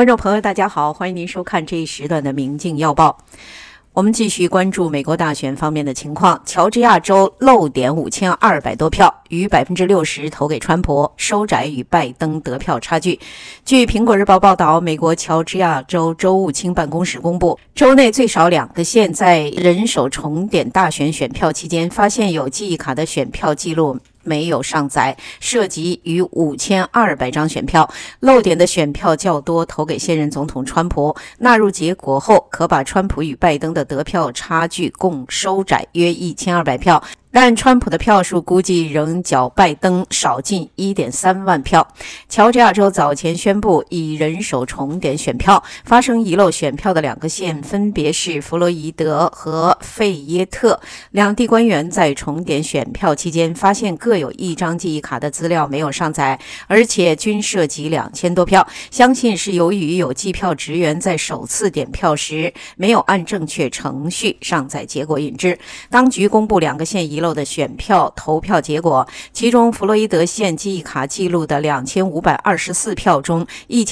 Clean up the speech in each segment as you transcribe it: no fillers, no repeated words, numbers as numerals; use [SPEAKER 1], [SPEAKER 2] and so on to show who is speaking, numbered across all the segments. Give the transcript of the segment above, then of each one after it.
[SPEAKER 1] 观众朋友，大家好，欢迎您收看这一时段的《明镜要报》。我们继续关注美国大选方面的情况。乔治亚州漏点5200多票，逾60%投给川普，收窄与拜登得票差距。据苹果日报报道，美国乔治亚州州务卿办公室公布，州内最少2个县在人手重点大选选票期间，发现有记忆卡的选票记录没有上载，涉及逾5200张选票，漏点的选票较多，投给现任总统川普。纳入结果后，可把川普与拜登的得票差距共收窄约1200票。但川普的票数估计仍较拜登少近 1.3 万票。乔治亚州早前宣布以人手重点选票，发生遗漏选票的2个县分别是弗洛伊德和费耶特。两地官员在重点选票期间发现各有1张记忆卡的资料没有上载，而且均涉及2000多票，相信是由于有计票职员在首次点票时没有按正确程序上载结果引致。当局公布2个县遗漏的选票投票结果，其中弗洛伊德县记忆卡记录的2524票中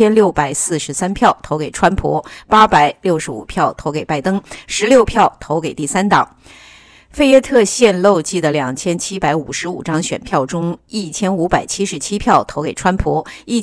[SPEAKER 1] ，1643票投给川普，865票投给拜登，16票投给第三党。费耶特县漏记的2755张选票中，1577票投给川普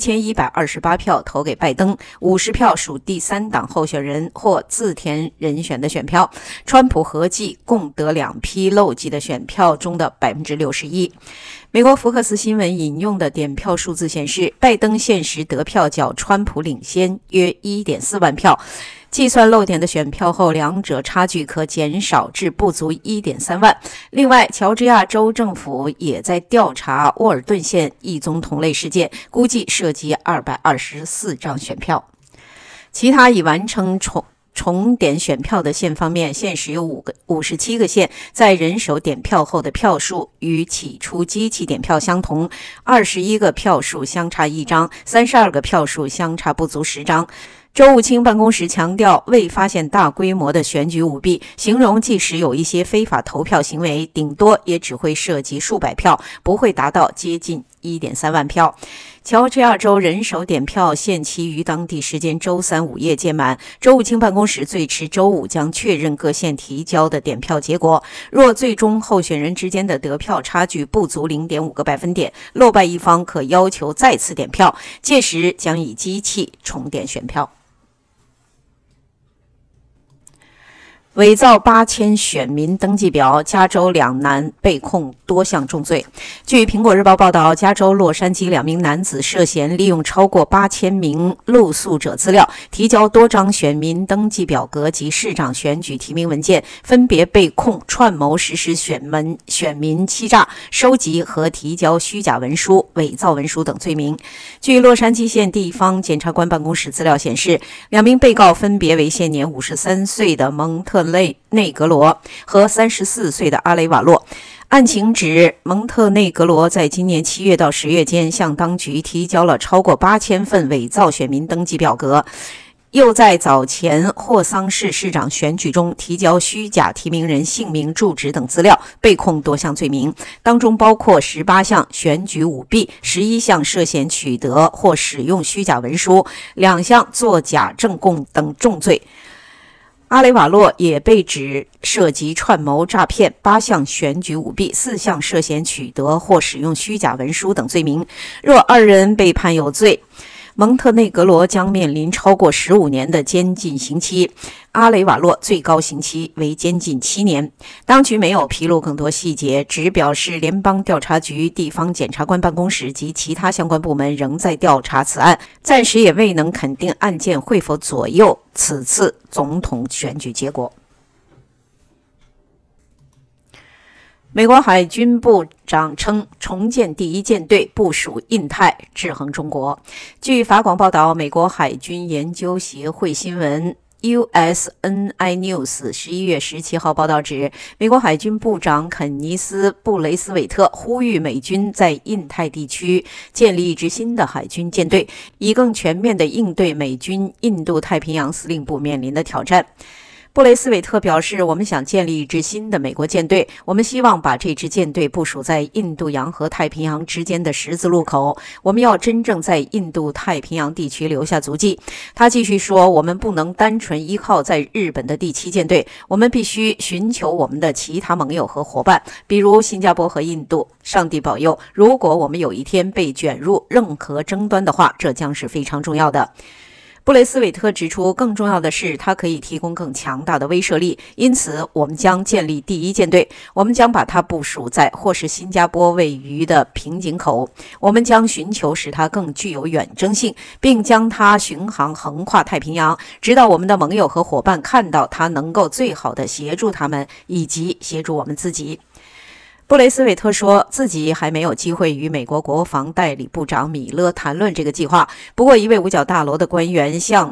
[SPEAKER 1] ，1128票投给拜登，50票属第三党候选人或自填人选的选票。川普合计共得2批漏记的选票中的61%。美国福克斯新闻引用的点票数字显示，拜登现时得票较川普领先约 1.4 万票。计算漏点的选票后，两者差距可减少至不足 1.3 万。另外，乔治亚州政府也在调查沃尔顿县一宗同类事件，估计涉及224张选票。其他已完成重点选票的县方面，现时有57个县在人手点票后的票数与起初机器点票相同，21个票数相差1张，32个票数相差不足10张。州务卿办公室强调，未发现大规模的选举舞弊，形容即使有一些非法投票行为，顶多也只会涉及数百票，不会达到接近 1.3 万票。乔治亚州人手点票限期于当地时间周三午夜届满，州务卿办公室最迟周五将确认各县提交的点票结果。若最终候选人之间的得票差距不足 0.5 个百分点，落败一方可要求再次点票，届时将以机器重点选票。伪造8000选民登记表，加州2男被控多项重罪。据苹果日报报道，加州洛杉矶2名男子涉嫌利用超过8000名露宿者资料，提交多张选民登记表格及市长选举提名文件，分别被控串谋实施选民欺诈、收集和提交虚假文书、伪造文书等罪名。据洛杉矶县地方检察官办公室资料显示，2名被告分别为现年53岁的蒙特内格罗和34岁的阿雷瓦洛。案情指，蒙特内格罗在今年7月到10月间向当局提交了超过8000份伪造选民登记表格，又在早前霍桑市市长选举中提交虚假提名人姓名、住址等资料，被控多项罪名，当中包括18项选举舞弊、11项涉嫌取得或使用虚假文书、2项作假证供等重罪。阿雷瓦洛也被指涉及串谋诈骗、8项选举舞弊、4项涉嫌取得或使用虚假文书等罪名。若2人被判有罪，蒙特内格罗将面临超过15年的监禁刑期，阿雷瓦洛最高刑期为监禁7年。当局没有披露更多细节，只表示联邦调查局、地方检察官办公室及其他相关部门仍在调查此案，暂时也未能肯定案件会否左右此次总统选举结果。美国海军部长称，重建第1舰队部署印太，制衡中国。据法广报道，美国海军研究协会新闻USNI News 11月17号报道指，美国海军部长肯尼斯·布雷斯韦特呼吁美军在印太地区建立一支新的海军舰队，以更全面地应对美军印度太平洋司令部面临的挑战。 布雷斯韦特表示，我们想建立一支新的美国舰队，我们希望把这支舰队部署在印度洋和太平洋之间的十字路口，我们要真正在印度太平洋地区留下足迹。他继续说，我们不能单纯依靠在日本的第7舰队，我们必须寻求我们的其他盟友和伙伴，比如新加坡和印度。上帝保佑，如果我们有一天被卷入任何争端的话，这将是非常重要的。布雷斯韦特指出，更重要的是，它可以提供更强大的威慑力。因此，我们将建立第1舰队，我们将把它部署在或是新加坡位于的瓶颈口。我们将寻求使它更具有远征性，并将它巡航横跨太平洋，直到我们的盟友和伙伴看到它能够最好地协助他们，以及协助我们自己。布雷斯韦特说自己还没有机会与美国国防代理部长米勒谈论这个计划。不过，一位五角大楼的官员向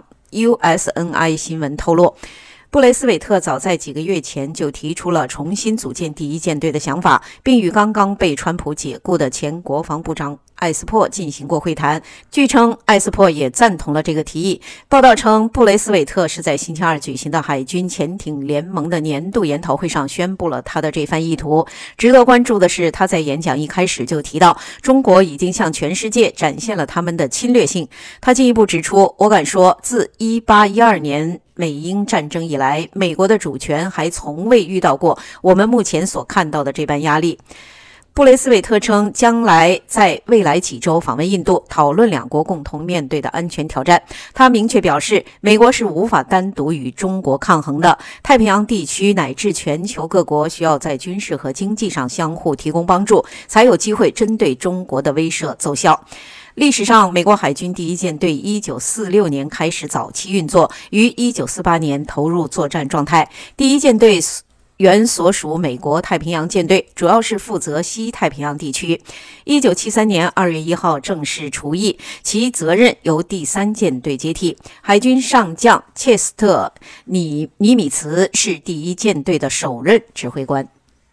[SPEAKER 1] USNI 新闻透露，布雷斯韦特早在几个月前就提出了重新组建第1舰队的想法，并与刚刚被川普解雇的前国防部长艾斯珀进行过会谈。据称，艾斯珀也赞同了这个提议。报道称，布雷斯韦特是在星期二举行的海军潜艇联盟的年度研讨会上宣布了他的这番意图。值得关注的是，他在演讲一开始就提到，中国已经向全世界展现了他们的侵略性。他进一步指出，我敢说，自1812年美英战争以来，美国的主权还从未遇到过我们目前所看到的这般压力。布雷斯韦特称，将来在未来几周访问印度，讨论两国共同面对的安全挑战。他明确表示，美国是无法单独与中国抗衡的，太平洋地区乃至全球各国需要在军事和经济上相互提供帮助，才有机会针对中国的威慑奏效。历史上，美国海军第1舰队1946年开始早期运作，于1948年投入作战状态。第1舰队原所属美国太平洋舰队，主要是负责西太平洋地区。1973年2月1号正式除役，其责任由第3舰队接替。海军上将切斯特·尼米茨是第1舰队的首任指挥官。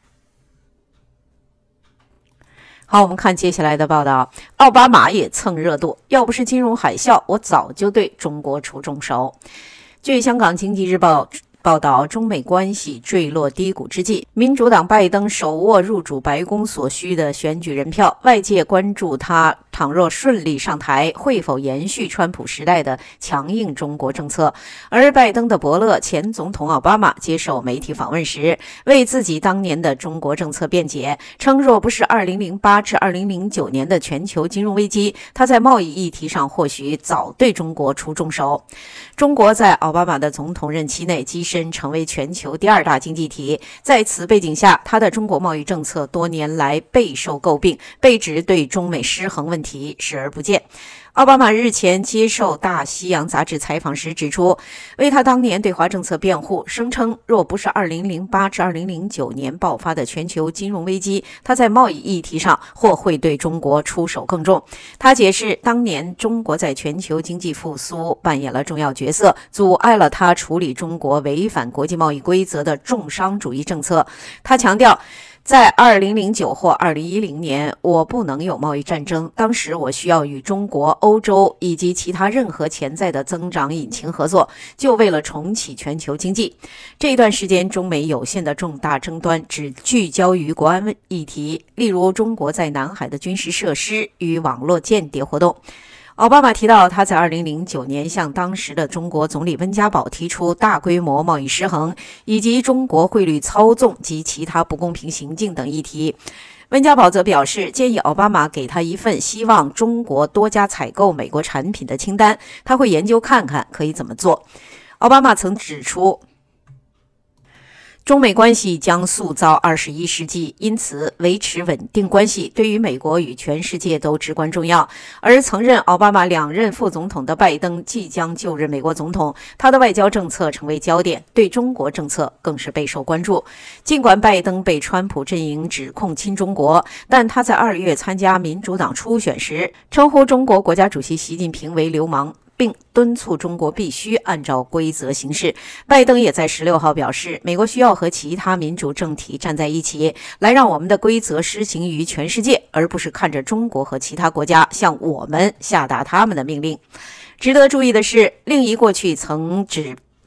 [SPEAKER 1] 好，我们看接下来的报道。奥巴马也蹭热度，要不是金融海啸，我早就对中国出重手。据香港经济日报报道，中美关系坠落低谷之际，民主党拜登手握入主白宫所需的选举人票，外界关注他倘若顺利上台，会否延续川普时代的强硬中国政策。而拜登的伯乐前总统奥巴马接受媒体访问时，为自己当年的中国政策辩解，称若不是2008至2009年的全球金融危机，他在贸易议题上或许早对中国出重手。中国在奥巴马的总统任期内跻身成为全球第2大经济体，在此背景下，他的中国贸易政策多年来备受诟病，被指对中美失衡问题视而不见。奥巴马日前接受大西洋杂志采访时指出，为他当年对华政策辩护，声称若不是2008至2009年爆发的全球金融危机，他在贸易议题上或会对中国出手更重。他解释，当年中国在全球经济复苏扮演了重要角色，阻碍了他处理中国违反国际贸易规则的重商主义政策。他强调，在2009或2010年，我不能有贸易战争。当时我需要与中国、欧洲以及其他任何潜在的增长引擎合作，就为了重启全球经济。这段时间，中美有限的重大争端只聚焦于国安议题，例如中国在南海的军事设施与网络间谍活动。奥巴马提到，他在2009年向当时的中国总理温家宝提出大规模贸易失衡，以及中国汇率操纵及其他不公平行径等议题。温家宝则表示，建议奥巴马给他一份希望中国多加采购美国产品的清单，他会研究看看可以怎么做。奥巴马曾指出，中美关系将塑造21世纪，因此维持稳定关系对于美国与全世界都至关重要。而曾任奥巴马2任副总统的拜登即将就任美国总统，他的外交政策成为焦点，对中国政策更是备受关注。尽管拜登被川普阵营指控亲中国，但他在2月参加民主党初选时，称呼中国国家主席习近平为流氓，并敦促中国必须按照规则行事。拜登也在16号表示，美国需要和其他民主政体站在一起，来让我们的规则施行于全世界，而不是看着中国和其他国家向我们下达他们的命令。值得注意的是，另一过去曾指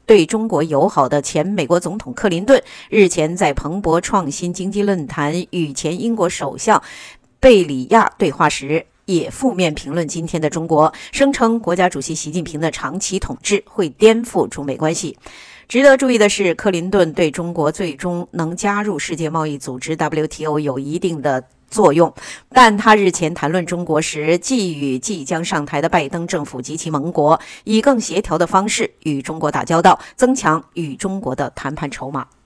[SPEAKER 1] 对中国友好的前美国总统克林顿日前在彭博创新经济论坛与前英国首相贝里亚对话时，也负面评论今天的中国，声称国家主席习近平的长期统治会颠覆中美关系。值得注意的是，克林顿对中国最终能加入世界贸易组织 WTO 有一定的作用，但他日前谈论中国时，寄予即将上台的拜登政府及其盟国以更协调的方式与中国打交道，增强与中国的谈判筹码。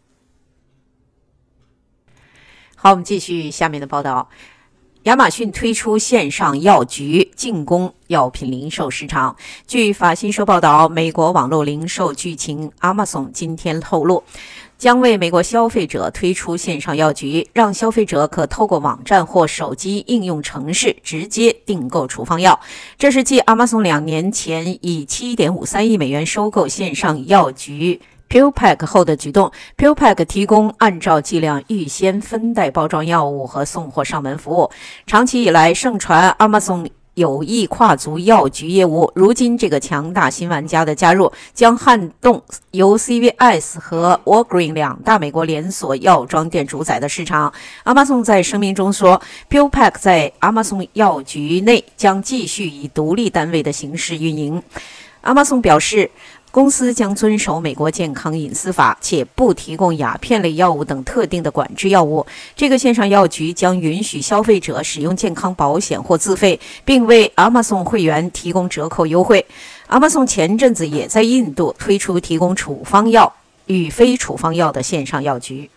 [SPEAKER 1] 好，我们继续下面的报道。亚马逊推出线上药局进攻药品零售市场。据法新社报道，美国网络零售巨擎 Amazon 今天透露，将为美国消费者推出线上药局，让消费者可透过网站或手机应用程式直接订购处方药。这是继 Amazon 2年前以 7.53 亿美元收购线上药局PillPack 后的举动。PillPack 提供按照剂量预先分袋包装药物和送货上门服务。长期以来盛传 Amazon 有意跨足药局业务，如今这个强大新玩家的加入将撼动由 CVS 和 Walgreens 2大美国连锁药妆店主宰的市场。Amazon 在声明中说， PillPack 在 Amazon 药局内将继续以独立单位的形式运营。Amazon 表示，公司将遵守美国健康隐私法，且不提供鸦片类药物等特定的管制药物。这个线上药局将允许消费者使用健康保险或自费，并为 Amazon 会员提供折扣优惠。Amazon 前阵子也在印度推出提供处方药与非处方药的线上药局。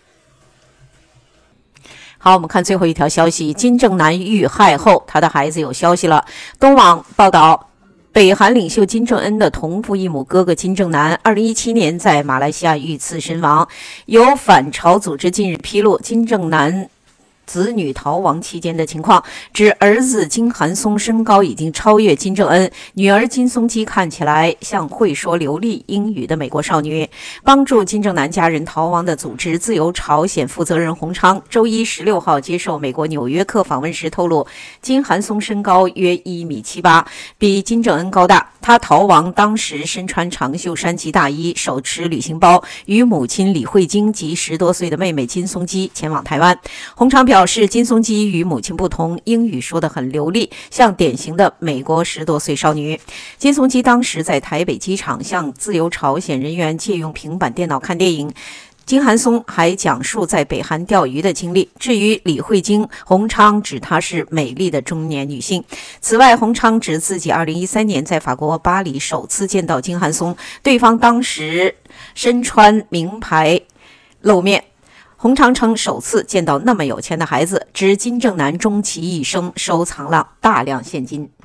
[SPEAKER 1] 好，我们看最后一条消息：金正男遇害后，他的孩子有消息了。东网报道，北韩领袖金正恩的同父异母哥哥金正男2017年在马来西亚遇刺身亡。有反朝组织近日披露金正男子女逃亡期间的情况，指儿子金韩松身高已经超越金正恩，女儿金松基看起来像会说流利英语的美国少女。帮助金正男家人逃亡的组织自由朝鲜负责人洪昌周一16号接受美国纽约客访问时透露，金韩松身高约1.78米，比金正恩高大。他逃亡当时身穿长袖山崎大衣，手持旅行包，与母亲李慧晶及10多岁的妹妹金松基前往台湾。洪昌表示，金松基与母亲不同，英语说得很流利，像典型的美国10多岁少女。金松基当时在台北机场向自由朝鲜人员借用平板电脑看电影。金韩松还讲述在北韩钓鱼的经历。至于李慧晶，洪昌指她是美丽的中年女性。此外，洪昌指自己2013年在法国巴黎首次见到金韩松，对方当时身穿名牌露面。洪昌称首次见到那么有钱的孩子，指金正男终其一生收藏了大量现金。